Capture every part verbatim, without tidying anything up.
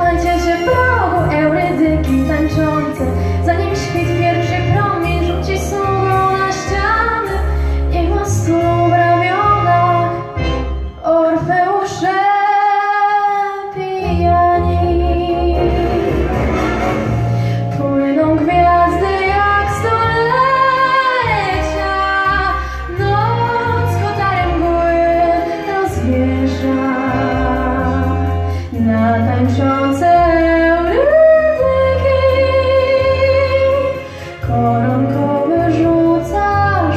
Trzymajcie się progu Eurydyki tańczące, zanim świt pierwszy promień rzuci słową na ściany. Niech łaską w ramionach Orfeusze pijani. Płyną gwiazdy jak stolecia, noc kotarem mgły rozwieża na tańczące Eurydyki. Koronkowy rzuca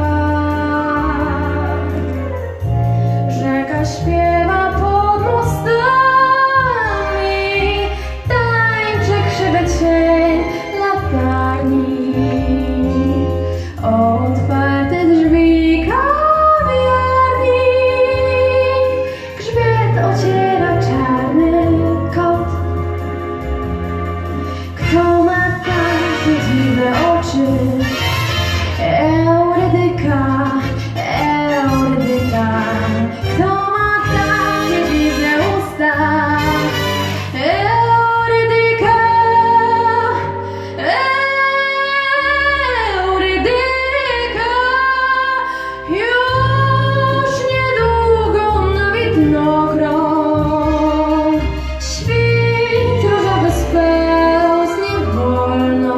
szat, rzeka śpiewa pod mostami, tańczy krzywy cień latarni. Otwarte drzwi kawiarni, grzbiet ociera czarny kot. Kto ma takie dziwne oczy? Eurydyka, Eurydyka. Kto ma takie dziwne usta? Eurydyka, Eurydyka. Już niedługo na widnokrąg świt różowy spełznie wolno.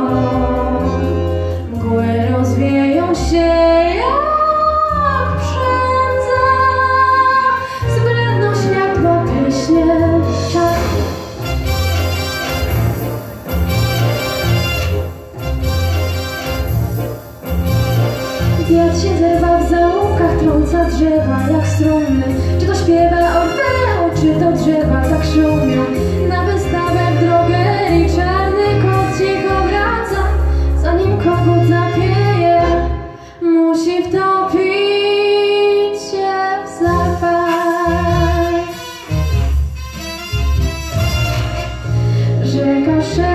Mgły rozwieją się jak przędza, zbledną światło pryśnie czas. Wiatr się zerwa w zaułkach, trąca drzewa jak struny. Czy to śpiewa Orfeo, czy to drzewa tak szumią? Na wystawę w drogerii czarny kot cicho wraca, zanim kogut zapieje. Musi wtopić się w zapach. Rzeka